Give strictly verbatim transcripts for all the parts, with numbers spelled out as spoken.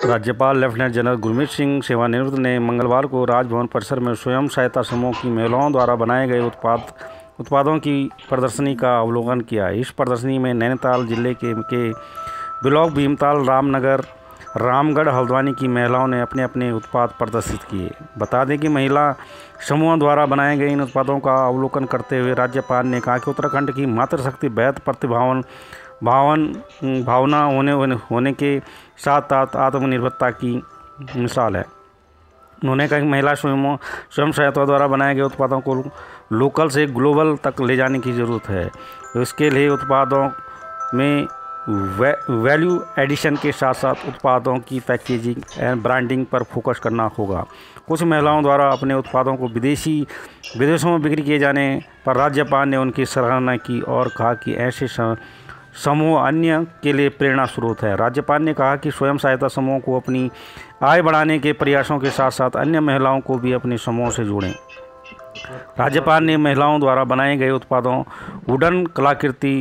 राज्यपाल lieutenant general Gurmeet Singh सेवानिवृत्त ने मंगलवार को राजभवन परिसर में स्वयं सहायता समूह की महिलाओं द्वारा बनाए गए उत्पाद उत्पादों की प्रदर्शनी का अवलोकन किया। इस प्रदर्शनी में नैनीताल जिले के, के ब्लॉक भीमताल, रामनगर, रामगढ़, हल्द्वानी की महिलाओं ने अपने अपने उत्पाद प्रदर्शित किए। बता दें कि महिला समूहों द्वारा बनाए गए इन उत्पादों का अवलोकन करते हुए राज्यपाल ने कहा कि उत्तराखंड की मातृशक्ति बेहद प्रतिभावन भावन भावना होने होने के साथ साथ आत्मनिर्भरता की मिसाल है। उन्होंने कहा कि महिला स्वयं स्वयं सहायता द्वारा बनाए गए उत्पादों को लोकल से ग्लोबल तक ले जाने की ज़रूरत है। इसके लिए उत्पादों में वे, वैल्यू एडिशन के साथ साथ उत्पादों की पैकेजिंग एंड ब्रांडिंग पर फोकस करना होगा। कुछ महिलाओं द्वारा अपने उत्पादों को विदेशी विदेशों में बिक्री किए जाने पर राज्यपाल ने उनकी सराहना की और कहा कि ऐसे समूह अन्य के लिए प्रेरणा स्रोत है। राज्यपाल ने कहा कि स्वयं सहायता समूह को अपनी आय बढ़ाने के प्रयासों के साथ साथ अन्य महिलाओं को भी अपने समूह से जोड़ें। राज्यपाल ने महिलाओं द्वारा बनाए गए उत्पादों वुडन कलाकृति,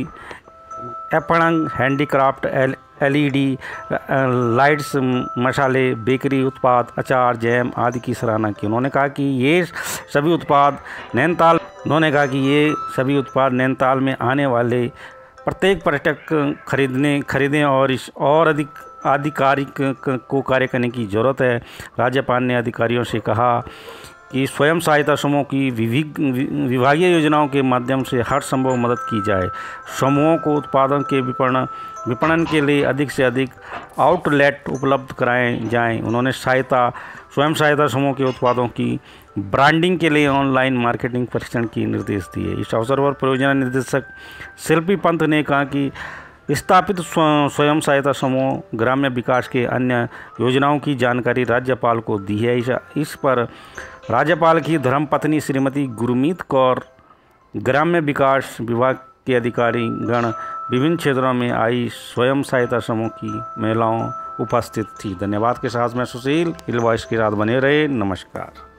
एपणंग हैंडीक्राफ्ट, एल एलईडी लाइट्स, मसाले, बेकरी उत्पाद, अचार, जैम आदि की सराहना की। उन्होंने कहा कि ये सभी उत्पाद नैनीताल उन्होंने कहा कि ये सभी उत्पाद नैनीताल में आने वाले प्रत्येक पर्यटक खरीदने खरीदें और इस और अधिक आधिकारिक को कार्य करने की ज़रूरत है। राज्यपाल ने अधिकारियों से कहा कि स्वयं सहायता समूह की विभागीय योजनाओं के माध्यम से हर संभव मदद की जाए। समूहों को उत्पादन के विपणन विपणन के लिए अधिक से अधिक आउटलेट उपलब्ध कराए जाएं। उन्होंने सहायता स्वयं सहायता समूह के उत्पादों की ब्रांडिंग के लिए ऑनलाइन मार्केटिंग प्रशिक्षण की निर्देश दिए। इस अवसर पर परियोजना निदेशक शिल्पी पंत ने कहा कि स्थापित स्वयं सहायता समूह ग्राम्य विकास के अन्य योजनाओं की जानकारी राज्यपाल को दी है। इस पर राज्यपाल की धर्मपत्नी श्रीमती गुरमीत कौर, ग्राम्य विकास विभाग के अधिकारी गण, विभिन्न क्षेत्रों में आई स्वयं सहायता समूह की महिलाओं उपस्थित थी। धन्यवाद के साथ मैं सुशील हिल वॉइस के साथ बने रहे। नमस्कार।